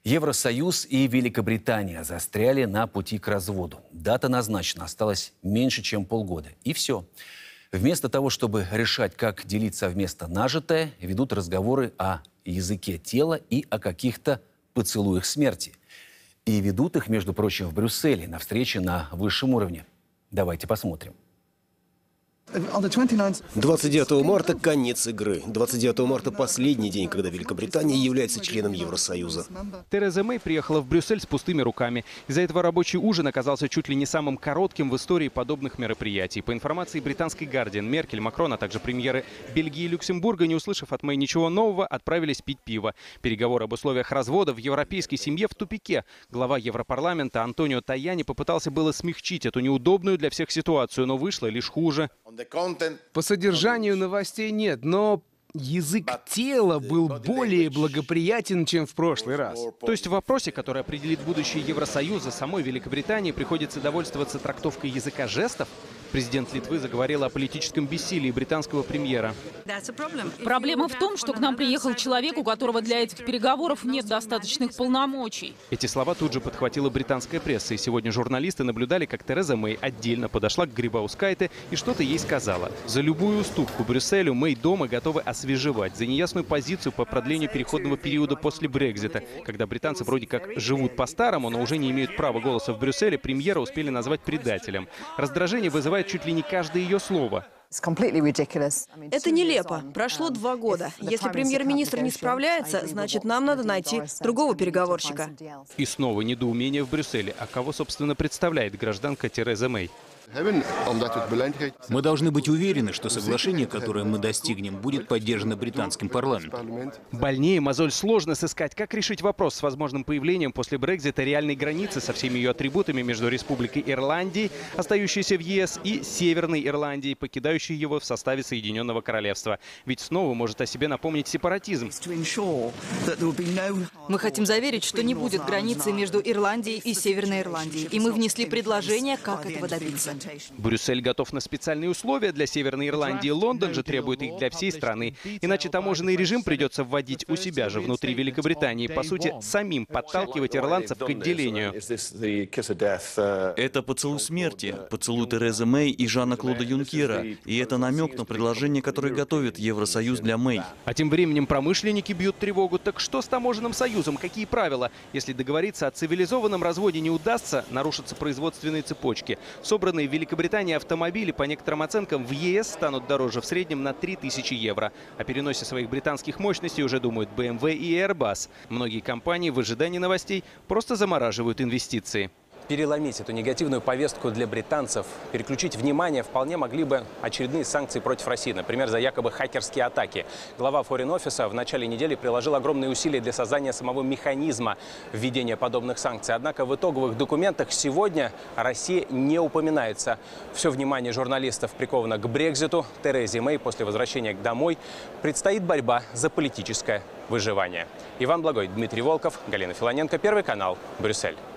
Евросоюз и Великобритания застряли на пути к разводу. Дата назначена, осталось меньше, чем полгода. И все. Вместо того, чтобы решать, как делить совместно нажитое, ведут разговоры о языке тела и о каких-то поцелуях смерти. И ведут их, между прочим, в Брюсселе на встрече на высшем уровне. Давайте посмотрим. 29 марта – конец игры. 29 марта – последний день, когда Великобритания является членом Евросоюза. Тереза Мэй приехала в Брюссель с пустыми руками. Из-за этого рабочий ужин оказался чуть ли не самым коротким в истории подобных мероприятий. По информации британской «Гардиан», Меркель, Макрон, а также премьеры Бельгии и Люксембурга, не услышав от Мэй ничего нового, отправились пить пиво. Переговоры об условиях развода в европейской семье в тупике. Глава Европарламента Антонио Таяни попытался было смягчить эту неудобную для всех ситуацию, но вышло лишь хуже. По содержанию новостей нет, но язык тела был более благоприятен, чем в прошлый раз. То есть в вопросе, который определит будущее Евросоюза, самой Великобритании приходится довольствоваться трактовкой языка жестов? Президент Литвы заговорил о политическом бессилии британского премьера. Проблема в том, что к нам приехал человек, у которого для этих переговоров нет достаточных полномочий. Эти слова тут же подхватила британская пресса. И сегодня журналисты наблюдали, как Тереза Мэй отдельно подошла к Грибаускайте и что-то ей сказала. За любую уступку Брюсселю Мэй дома готовы освежевать. За неясную позицию по продлению переходного периода после Брексита, когда британцы вроде как живут по-старому, но уже не имеют права голоса в Брюсселе, премьера успели назвать предателем. Раздражение вызывает чуть ли не каждое ее слово. Это нелепо. Прошло 2 года. Если премьер-министр не справляется, значит, нам надо найти другого переговорщика. И снова недоумение в Брюсселе. А кого, собственно, представляет гражданка Тереза Мэй? Мы должны быть уверены, что соглашение, которое мы достигнем, будет поддержано британским парламентом. Больнее мозоль сложно сыскать. Как решить вопрос с возможным появлением после Брексита реальной границы со всеми ее атрибутами между Республикой Ирландии, остающейся в ЕС, и Северной Ирландией, покидающей его в составе Соединенного Королевства? Ведь снова может о себе напомнить сепаратизм. Мы хотим заверить, что не будет границы между Ирландией и Северной Ирландией. И мы внесли предложение, как этого добиться. Брюссель готов на специальные условия для Северной Ирландии. Лондон же требует их для всей страны. Иначе таможенный режим придется вводить у себя же внутри Великобритании. По сути, самим подталкивать ирландцев к отделению. Это поцелуй смерти. Поцелуй Терезы Мэй и Жана-Клода Юнкера. И это намек на предложение, которое готовит Евросоюз для Мэй. А тем временем промышленники бьют тревогу. Так что с таможенным союзом? Какие правила? Если договориться о цивилизованном разводе не удастся, нарушатся производственные цепочки. Собранные в Великобритании автомобили, по некоторым оценкам, в ЕС станут дороже в среднем на 3000 евро. О переносе своих британских мощностей уже думают BMW и Airbus. Многие компании в ожидании новостей просто замораживают инвестиции. Переломить эту негативную повестку для британцев, переключить внимание вполне могли бы очередные санкции против России, например, за якобы хакерские атаки. Глава Foreign Office в начале недели приложил огромные усилия для создания самого механизма введения подобных санкций. Однако в итоговых документах сегодня Россия не упоминается. Все внимание журналистов приковано к Брекситу. Терезе Мэй после возвращения домой предстоит борьба за политическое выживание. Иван Благой, Дмитрий Волков, Галина Филоненко, Первый канал, Брюссель.